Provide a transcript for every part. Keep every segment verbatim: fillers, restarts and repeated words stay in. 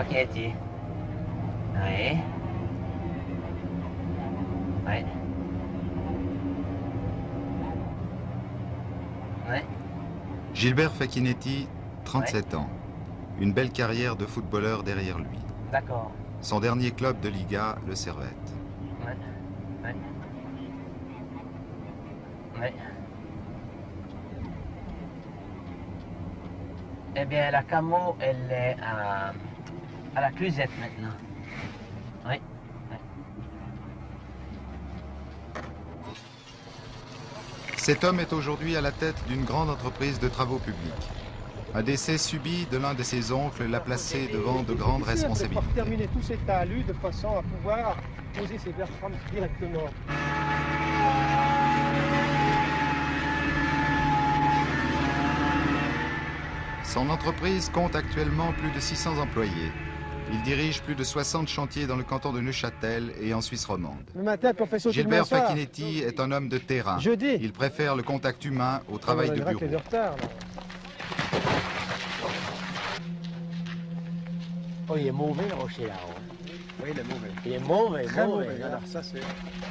Facchinetti. Oui. Oui. Oui. Gilbert Facchinetti, trente-sept ans. Une belle carrière de footballeur derrière lui. D'accord. Son dernier club de Liga, le Servette. Oui. Oui. Oui. Eh bien, la camo, elle est à, à la Clusette maintenant. Oui. Oui. Cet homme est aujourd'hui à la tête d'une grande entreprise de travaux publics. Un décès subit de l'un de ses oncles l'a placé devant de grandes responsabilités. Pour terminer tous ces talus de façon à pouvoir poser ces bertrammes directement. Son entreprise compte actuellement plus de six cents employés. Il dirige plus de soixante chantiers dans le canton de Neuchâtel et en Suisse romande. Le matin, professeur Gilbert Facchinetti est un homme de terrain. Jeudi. Il préfère le contact humain au travail de bureau. De retard, là. Oh, il est mauvais, le rocher là-haut. Oui, il est mauvais. Il est mauvais, Très mauvais. mauvais. Alors, ça, c'est...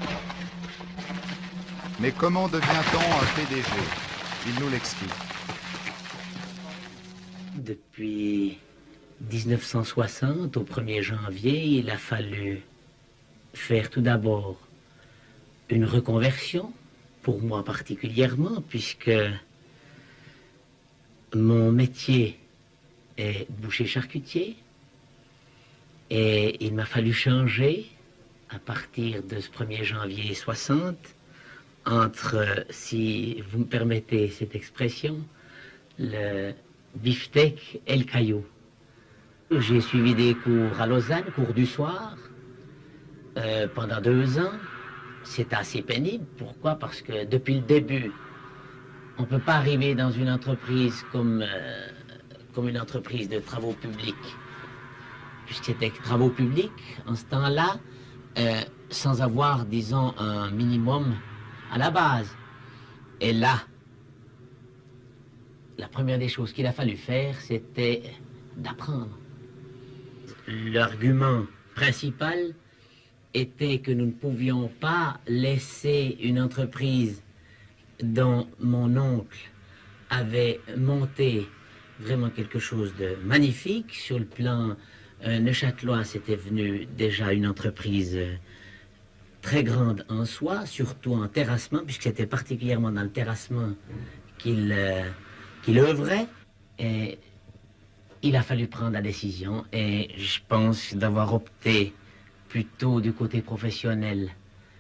Mais comment devient-on un P D G? Il nous l'explique. Depuis mille neuf cent soixante, au premier janvier, il a fallu faire tout d'abord une reconversion, pour moi particulièrement, puisque mon métier est boucher-charcutier, et il m'a fallu changer à partir de ce premier janvier soixante, entre, si vous me permettez cette expression, le beefsteak et le caillou. J'ai suivi des cours à Lausanne, cours du soir, euh, pendant deux ans. C'est assez pénible. Pourquoi? Parce que depuis le début, on ne peut pas arriver dans une entreprise comme, euh, comme une entreprise de travaux publics, puisque c'était travaux publics en ce temps-là, euh, sans avoir, disons, un minimum à la base. Et là, la première des choses qu'il a fallu faire, c'était d'apprendre. L'argument principal était que nous ne pouvions pas laisser une entreprise dont mon oncle avait monté vraiment quelque chose de magnifique. Sur le plan euh, neuchâtelois, c'était venu déjà une entreprise euh, très grande en soi, surtout en terrassement, puisque c'était particulièrement dans le terrassement qu'il euh, qu'il œuvrait. Et il a fallu prendre la décision, et je pense d'avoir opté plutôt du côté professionnel,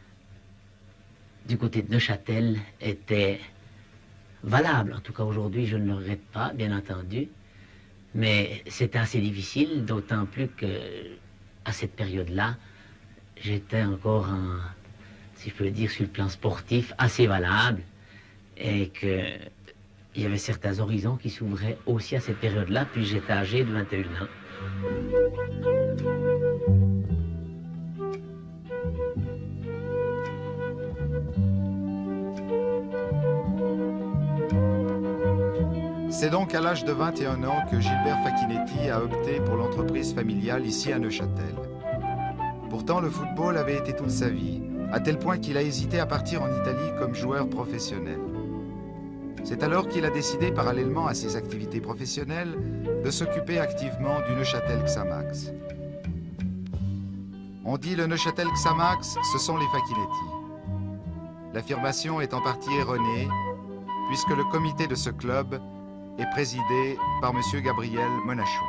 du côté de Neuchâtel, était valable. En tout cas, aujourd'hui, je ne le regrette pas, bien entendu, mais c'était assez difficile, d'autant plus que à cette période-là, j'étais encore, en, si je peux le dire, sur le plan sportif, assez valable, et que il y avait certains horizons qui s'ouvraient aussi à cette période-là, puis j'étais âgé de vingt et un ans. C'est donc à l'âge de vingt et un ans que Gilbert Facchinetti a opté pour l'entreprise familiale ici à Neuchâtel. Pourtant, le football avait été toute sa vie, à tel point qu'il a hésité à partir en Italie comme joueur professionnel. C'est alors qu'il a décidé, parallèlement à ses activités professionnelles, de s'occuper activement du Neuchâtel Xamax. On dit le Neuchâtel Xamax, ce sont les Facchinetti. L'affirmation est en partie erronée, puisque le comité de ce club est présidé par M. Gabriel Monachon.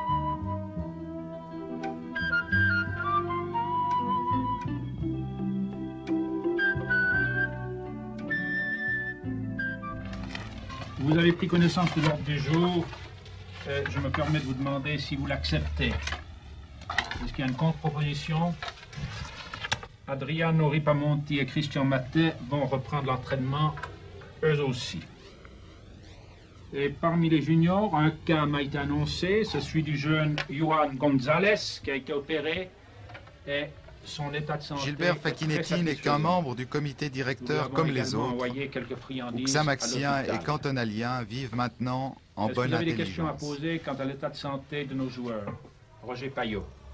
Vous avez pris connaissance de l'ordre du jour. Euh, je me permets de vous demander si vous l'acceptez. Est-ce qu'il y a une contre-proposition? Adriano Ripamonti et Christian Matet vont reprendre l'entraînement, eux aussi. Et parmi les juniors, un cas m'a été annoncé, c'est celui du jeune Juan González qui a été opéré et son état de santé. Gilbert Facchinetti n'est qu'un membre du comité directeur comme les autres. Où Xamaxiens et cantonaliens vivent maintenant en bonne intelligence. Est-ce que vous avez des questions à poser quant à l'état de santé de nos joueurs? Roger Payot.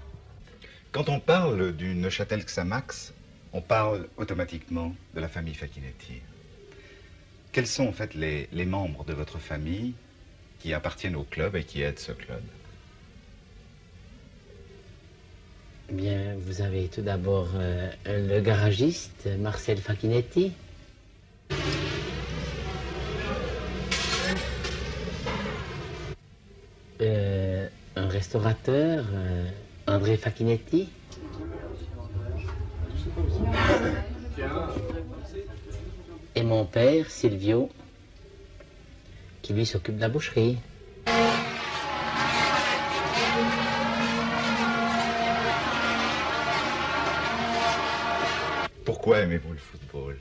Quand on parle du Neuchâtel-Xamax, on parle automatiquement de la famille Facchinetti. Quels sont en fait les, les membres de votre famille qui appartiennent au club et qui aident ce club? Bien, vous avez tout d'abord euh, le garagiste, Marcel Facchinetti. Euh, un restaurateur, euh, André Facchinetti. Et mon père, Silvio, qui lui s'occupe de la boucherie. Pourquoi aimez-vous le football?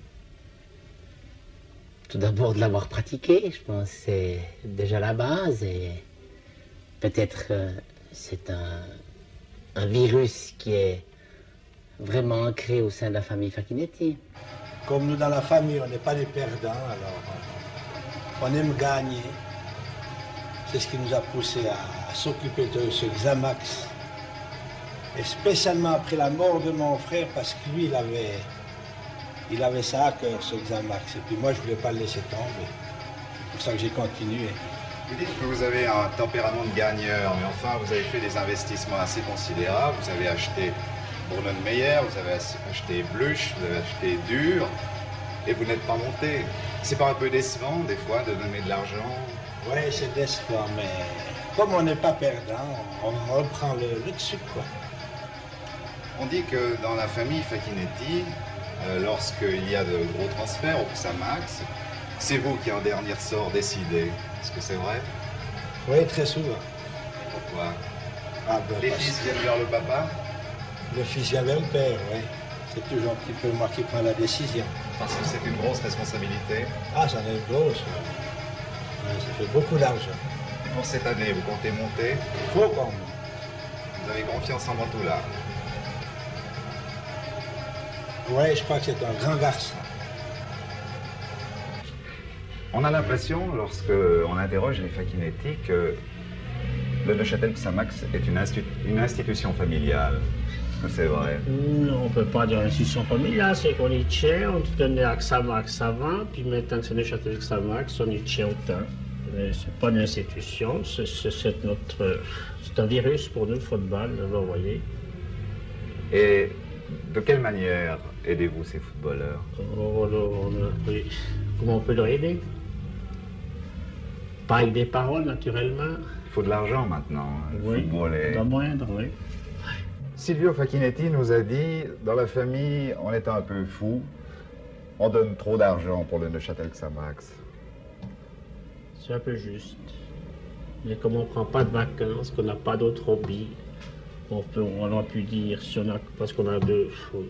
Tout d'abord de l'avoir pratiqué, je pense que c'est déjà la base et peut-être euh, c'est un, un virus qui est vraiment ancré au sein de la famille Facchinetti. Comme nous dans la famille, on n'est pas des perdants, alors on aime gagner. C'est ce qui nous a poussé à, à s'occuper de ce Xamax. Et spécialement après la mort de mon frère, parce que lui, il avait, il avait ça à cœur, ce Xamax. Et puis moi, je ne voulais pas le laisser tomber. C'est pour ça que j'ai continué. Vous dites que vous avez un tempérament de gagneur, mais enfin, vous avez fait des investissements assez considérables. Vous avez acheté Brunnenmeyer, vous avez acheté Bluch, vous avez acheté Dur, et vous n'êtes pas monté. C'est pas un peu décevant, des fois, de donner de l'argent? Oui, c'est décevant, mais comme on n'est pas perdant, on reprend le, le dessus, quoi. On dit que dans la famille Facchinetti, euh, lorsqu'il y a de gros transferts au Xamax, c'est vous qui, en dernier ressort, décidez. Est-ce que c'est vrai? Oui, très souvent. Et pourquoi? Ah, ben, Les fils viennent vers le papa? Le fils vient vers le père, oui. C'est toujours un petit peu moi qui prends la décision. Parce que c'est une grosse responsabilité. Ah, ça en est une grosse. Ouais. Ça fait beaucoup d'argent. Pour cette année, vous comptez monter? Il faut qu'on monte. Vous avez confiance en Mantoula? Oui, je crois que c'est un grand garçon. On a l'impression, lorsque on interroge les Facchinetti, que le Neuchâtel-Xamax est une, institu une institution familiale. Est-ce que c'est vrai? Non, on ne peut pas dire institution familiale, c'est qu'on y tient, on tenait à Xamax avant, puis maintenant que c'est Neuchâtel-Xamax, on y tient autant. C'est pas une institution, c'est notre, c'est un virus pour nous, le football, vous voyez. Et de quelle manière aidez-vous ces footballeurs? Oh, on a, oui. Comment on peut leur aider? Pas avec des paroles, naturellement. Il faut de l'argent maintenant. Le oui, football est... pas moindre, oui. Silvio Facchinetti nous a dit, dans la famille, on est un peu fou, on donne trop d'argent pour le Neuchâtel-Xamax. C'est un peu juste. Mais comme on ne prend pas de vacances, qu'on n'a pas d'autres hobbies, on, peut, on aurait pu dire, si on a, parce qu'on a deux,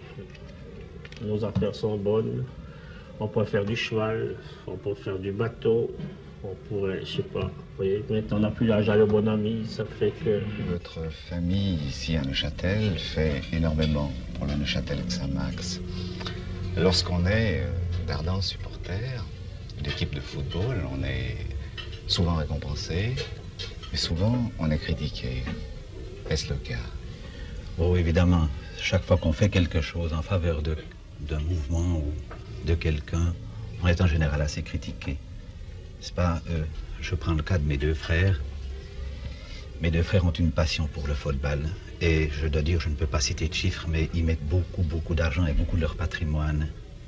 nos affaires sont bonnes, on peut faire du cheval, on peut faire du bateau, on pourrait, je sais pas, vous voyez, maintenant on n'a plus l'âge à le bon ami, ça fait que... Votre famille ici à Neuchâtel fait énormément pour le Neuchâtel-Xamax. Lorsqu'on est d'ardents supporters d'équipe de football, on est souvent récompensé, mais souvent on est critiqué. Est-ce le cas? Oh, évidemment. Chaque fois qu'on fait quelque chose en faveur d'un mouvement ou de quelqu'un, on est en général assez critiqué. C'est pas, euh, je prends le cas de mes deux frères. Mes deux frères ont une passion pour le football. Et je dois dire, je ne peux pas citer de chiffres, mais ils mettent beaucoup, beaucoup d'argent et beaucoup de leur patrimoine.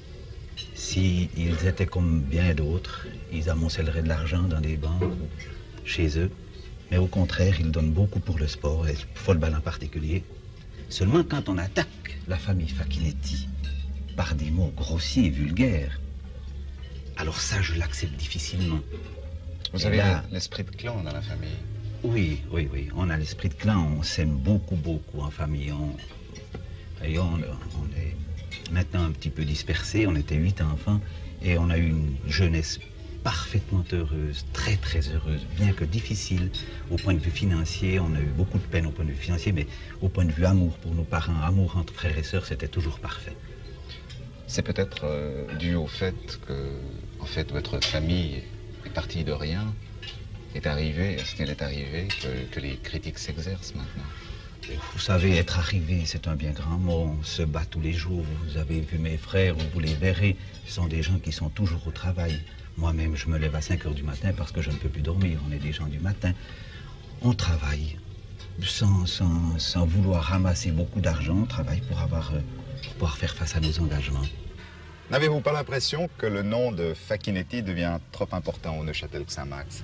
S'ils étaient comme bien d'autres, ils amoncelleraient de l'argent dans des banques ou chez eux. Mais au contraire, ils donnent beaucoup pour le sport, et le football en particulier. Seulement quand on attaque la famille Facchinetti par des mots grossiers et vulgaires, alors ça, je l'accepte difficilement. Vous et avez là, l'esprit de clan dans la famille? Oui, oui, oui. On a l'esprit de clan, on s'aime beaucoup, beaucoup en famille. On, et on, on est maintenant un petit peu dispersés, on était huit enfants, et on a eu une jeunesse parfaitement heureuse, très très heureuse, bien que difficile au point de vue financier. On a eu beaucoup de peine au point de vue financier, mais au point de vue amour pour nos parents, amour entre frères et sœurs, c'était toujours parfait. C'est peut-être euh, dû au fait que, en fait, votre famille est partie de rien, est arrivée à ce qu'elle est arrivée, que, que les critiques s'exercent maintenant. Vous savez, être arrivé, c'est un bien grand mot. On se bat tous les jours. Vous avez vu mes frères, vous les verrez. Ce sont des gens qui sont toujours au travail. Moi-même, je me lève à cinq heures du matin parce que je ne peux plus dormir. On est des gens du matin. On travaille sans, sans, sans vouloir ramasser beaucoup d'argent. On travaille pour, avoir, pour pouvoir faire face à nos engagements. N'avez-vous pas l'impression que le nom de Facchinetti devient trop important au Neuchâtel Xamax?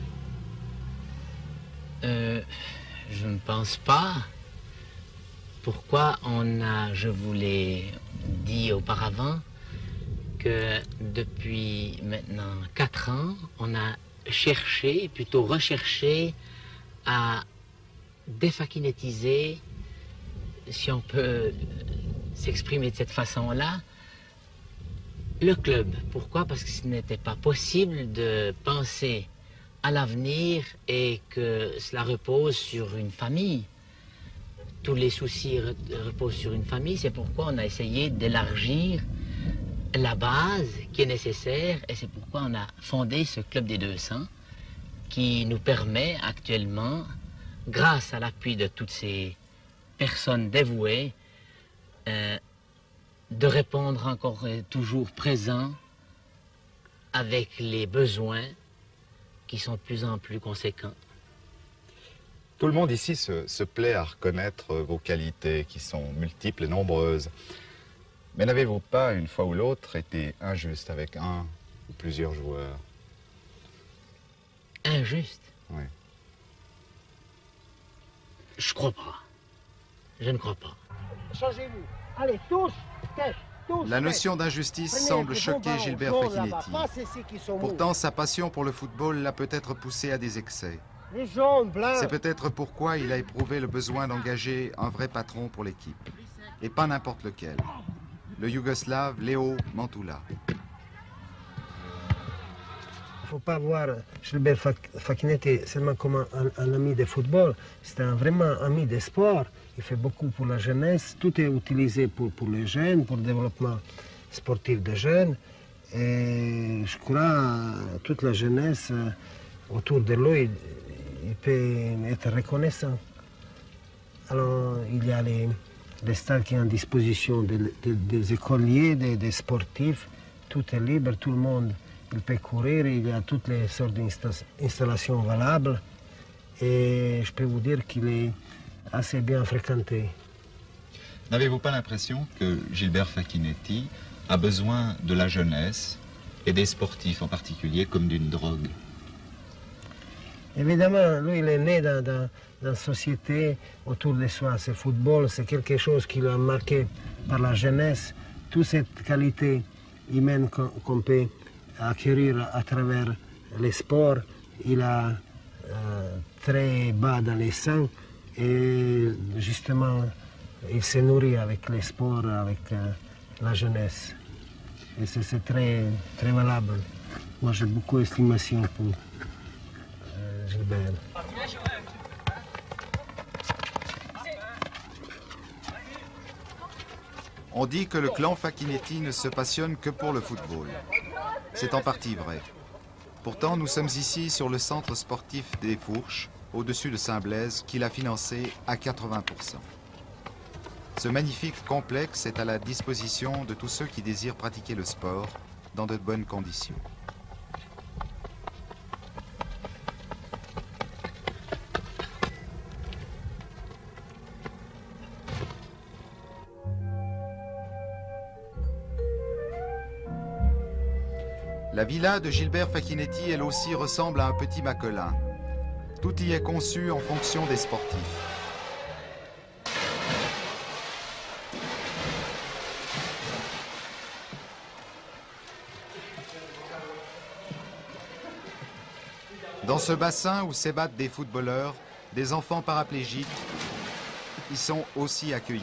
Euh, je ne pense pas. Pourquoi on a, je vous l'ai dit auparavant, que depuis maintenant quatre ans, on a cherché, plutôt recherché, à défachinettiser, si on peut s'exprimer de cette façon-là, le club. Pourquoi? Parce que ce n'était pas possible de penser à l'avenir et que cela repose sur une famille. Tous les soucis reposent sur une famille, c'est pourquoi on a essayé d'élargir la base qui est nécessaire et c'est pourquoi on a fondé ce Club des deux cents qui nous permet actuellement, grâce à l'appui de toutes ces personnes dévouées, euh, de répondre encore et toujours présent avec les besoins qui sont de plus en plus conséquents. Tout le monde ici se, se plaît à reconnaître vos qualités qui sont multiples et nombreuses. Mais n'avez-vous pas, une fois ou l'autre, été injuste avec un ou plusieurs joueurs? Injuste? Oui. Je crois pas. Je ne crois pas. Changez-vous. Allez, tous, tête, tous. La notion d'injustice semble choquer Gilbert Facchinetti. Pourtant, sa passion pour le football l'a peut-être poussé à des excès. Les jaunes, blancs. C'est peut-être pourquoi il a éprouvé le besoin d'engager un vrai patron pour l'équipe. Et pas n'importe lequel. Le Yougoslave Leo Mantula. Il ne faut pas voir Gilbert Facchinetti seulement comme un, un ami de football. C'est un vraiment ami de sport. Il fait beaucoup pour la jeunesse. Tout est utilisé pour, pour les jeunes, pour le développement sportif des jeunes. Et je crois que toute la jeunesse autour de lui, il peut être reconnaissant. Alors, il y a les, les stades qui sont à disposition des, des, des écoliers, des, des sportifs. Tout est libre, tout le monde il peut courir. Il y a toutes les sortes d'installations valables. Et je peux vous dire qu'il est assez bien fréquenté. N'avez-vous pas l'impression que Gilbert Facchinetti a besoin de la jeunesse et des sportifs en particulier comme d'une drogue? Évidemment, lui, il est né dans, dans, dans une société autour de soi. Ce football, c'est quelque chose qui l'a marqué par la jeunesse. Toute cette qualité humaine qu'on qu'on peut acquérir à travers les sports, il a euh, très bas dans les sangs et justement, il se nourrit avec les sports, avec euh, la jeunesse. Et c'est très, très valable. Moi, j'ai beaucoup d'estimation pour Gilbert. On dit que le clan Facchinetti ne se passionne que pour le football. C'est en partie vrai. Pourtant, nous sommes ici sur le centre sportif des Fourches, au-dessus de Saint-Blaise, qu'il a financé à quatre-vingts pour cent. Ce magnifique complexe est à la disposition de tous ceux qui désirent pratiquer le sport dans de bonnes conditions. La villa de Gilbert Facchinetti, elle aussi, ressemble à un petit Macolin. Tout y est conçu en fonction des sportifs. Dans ce bassin où s'ébattent des footballeurs, des enfants paraplégiques y sont aussi accueillis.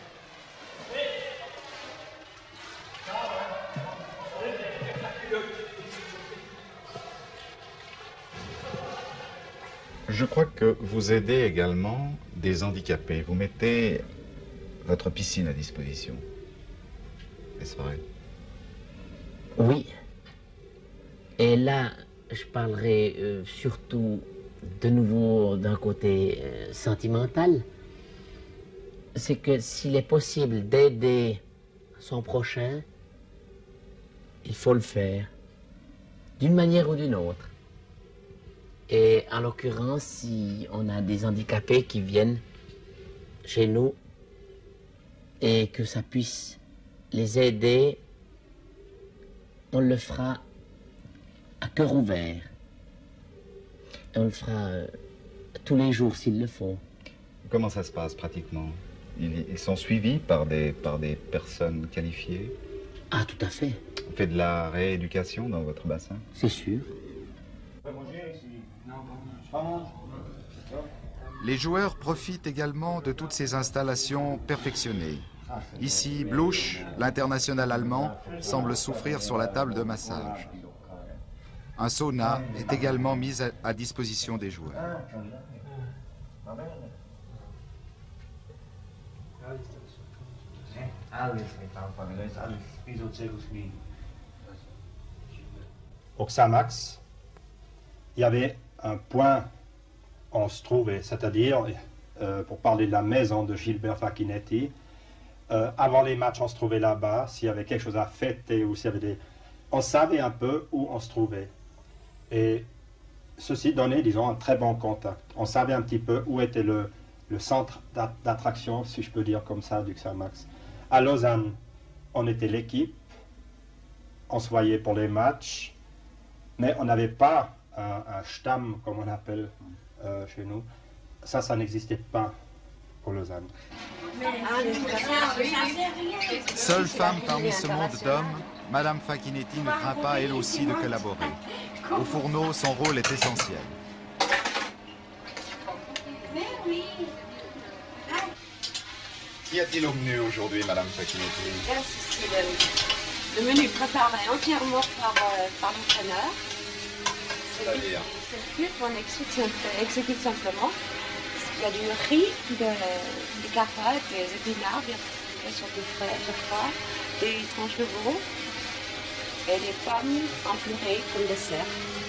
Je crois que vous aidez également des handicapés. Vous mettez votre piscine à disposition. Est-ce vrai? Oui. Et là, je parlerai euh, surtout de nouveau d'un côté euh, sentimental. c'est que s'il est possible d'aider son prochain, il faut le faire, d'une manière ou d'une autre. Et en l'occurrence, si on a des handicapés qui viennent chez nous et que ça puisse les aider, on le fera à cœur ouvert. Et on le fera euh, tous les jours s'il le faut. Comment ça se passe pratiquement? Ils, ils sont suivis par des, par des personnes qualifiées? Ah, tout à fait. On fait de la rééducation dans votre bassin? C'est sûr. Les joueurs profitent également de toutes ces installations perfectionnées. Ici, Blouch, l'international allemand, semble souffrir sur la table de massage. Un sauna est également mis à, à disposition des joueurs. Au Xamax, il y avait un point où on se trouvait, c'est-à-dire, euh, pour parler de la maison de Gilbert Facchinetti, euh, avant les matchs, on se trouvait là-bas, s'il y avait quelque chose à fêter ou s'il y avait des... On savait un peu où on se trouvait. Et ceci donnait, disons, un très bon contact. On savait un petit peu où était le, le centre d'attraction, si je peux dire comme ça, du Xamax. À Lausanne, on était l'équipe, on se voyait pour les matchs, mais on n'avait pas un, un Stamm, comme on appelle euh, chez nous. Ça, ça n'existait pas pour Lausanne. Seule femme parmi ce monde d'hommes, Madame Facchinetti ne craint pas elle aussi de collaborer. Au fourneau, son rôle est essentiel. Qu'y a-t-il au menu aujourd'hui, Madame Facchinetti? C'est le, le menu préparé entièrement par, euh, par l'entraîneur. C'est-à-dire? On exécute, exécute simplement. Il y a du riz, de, des carottes, des épinards, bien sûr du frais, je crois, des tranches de veau et des pommes en purée comme dessert.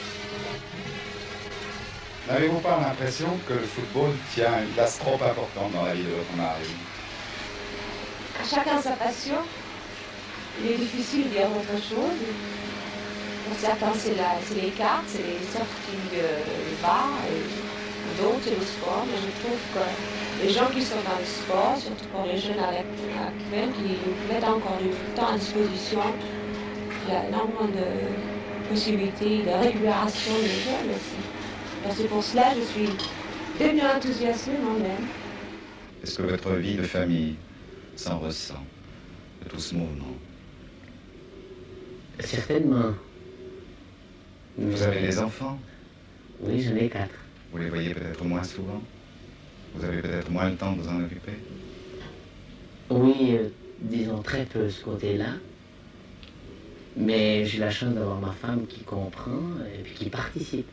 N'avez-vous pas l'impression que le football tient une place trop importante dans la vie de votre mari? Chacun sa passion. Il est difficile de dire autre chose. Pour certains, c'est les cartes, c'est les sorties de bar. Et d'autres, c'est le sport. Mais je trouve que les gens qui sont dans le sport, surtout pour les jeunes actuels, qui mettent encore du temps à disposition, il y a énormément de possibilités de récupération des jeunes aussi. C'est pour cela que je suis devenue enthousiasmée moi-même. Est-ce que votre vie de famille s'en ressent de tout ce mouvement? Certainement. Vous avez des enfants? Oui, j'en ai quatre. Vous les voyez peut-être moins souvent? Vous avez peut-être moins le temps de vous en occuper? Oui, euh, disons très peu ce côté-là. Mais j'ai la chance d'avoir ma femme qui comprend et puis qui participe.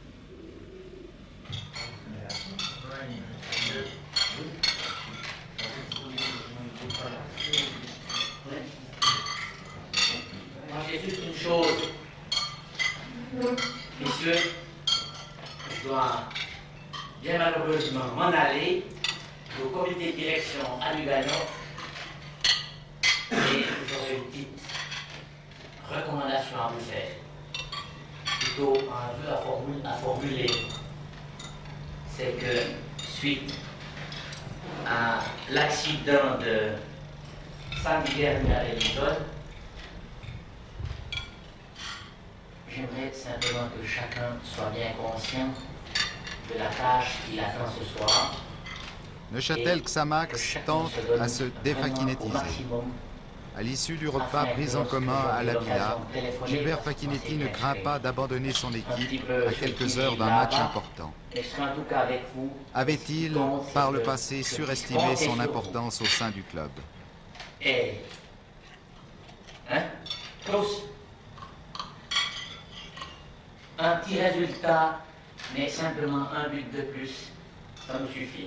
Moi, j'ai juste une chose. Messieurs, je dois bien malheureusement m'en aller au comité de direction à Lugano et j'aurai une petite recommandation à vous faire. Plutôt un vœu à, formule, à formuler. C'est que suite à l'accident de samedi dernier à Wellington, j'aimerais simplement que chacun soit bien conscient de la tâche qu'il attend ce soir. Neuchâtel Xamax tente à se défacchinétiser. À l'issue du repas pris en commun à la villa, Gilbert Facchinetti ne craint pas d'abandonner son équipe à quelques heures d'un match important. Avait-il, par le passé, surestimé son importance au sein du club? Et... Hein? Tous. Un petit résultat, mais simplement un but de plus, ça nous suffit.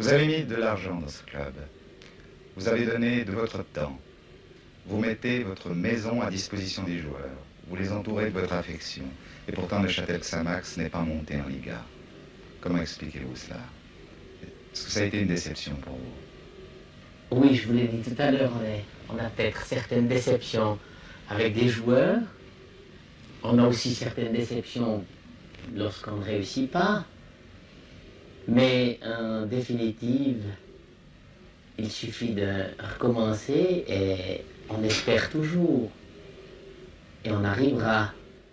Vous avez mis de l'argent dans ce club. Vous avez donné de votre temps. Vous mettez votre maison à disposition des joueurs. Vous les entourez de votre affection. Et pourtant, Neuchâtel Xamax n'est pas monté en Liga. Comment expliquez-vous cela? Est-ce que ça a été une déception pour vous? Oui, je vous l'ai dit tout à l'heure, on, on a peut-être certaines déceptions avec des joueurs. On a aussi certaines déceptions lorsqu'on ne réussit pas. Mais en définitive, il suffit de recommencer et on espère toujours. Et on arrivera.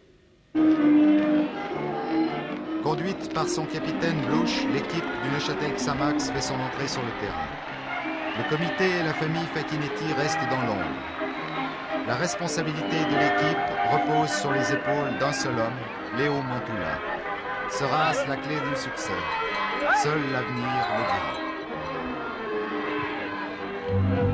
Conduite par son capitaine Blouch, l'équipe du Neuchâtel Xamax fait son entrée sur le terrain. Le comité et la famille Facchinetti restent dans l'ombre. La responsabilité de l'équipe repose sur les épaules d'un seul homme, Léo Montula. Sera-ce la clé du succès? Seul l'avenir le dira.